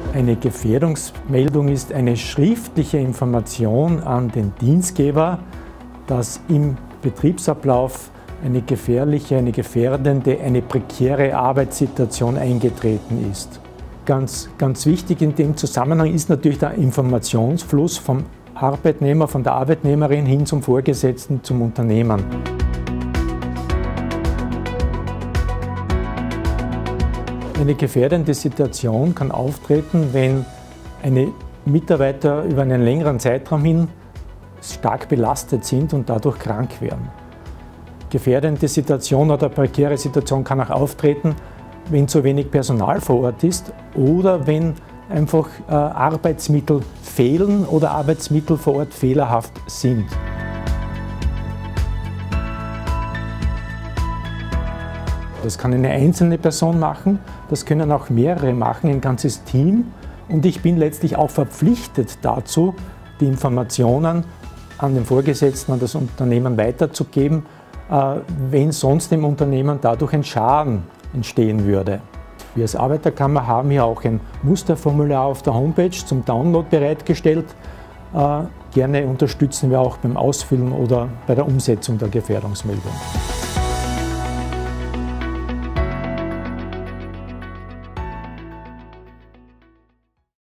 Eine Gefährdungsmeldung ist eine schriftliche Information an den Dienstgeber, dass im Betriebsablauf eine gefährliche, eine gefährdende, eine prekäre Arbeitssituation eingetreten ist. Ganz wichtig in dem Zusammenhang ist natürlich der Informationsfluss vom Arbeitnehmer, von der Arbeitnehmerin hin zum Vorgesetzten, zum Unternehmen. Eine gefährdende Situation kann auftreten, wenn Mitarbeiter über einen längeren Zeitraum hin stark belastet sind und dadurch krank werden. Gefährdende Situation oder prekäre Situation kann auch auftreten, wenn zu wenig Personal vor Ort ist oder wenn einfach Arbeitsmittel fehlen oder Arbeitsmittel vor Ort fehlerhaft sind. Das kann eine einzelne Person machen, das können auch mehrere machen, ein ganzes Team. Und ich bin letztlich auch verpflichtet dazu, die Informationen an den Vorgesetzten, an das Unternehmen weiterzugeben, wenn sonst dem Unternehmen dadurch ein Schaden entstehen würde. Wir als Arbeiterkammer haben hier auch ein Musterformular auf der Homepage zum Download bereitgestellt. Gerne unterstützen wir auch beim Ausfüllen oder bei der Umsetzung der Gefährdungsmeldung.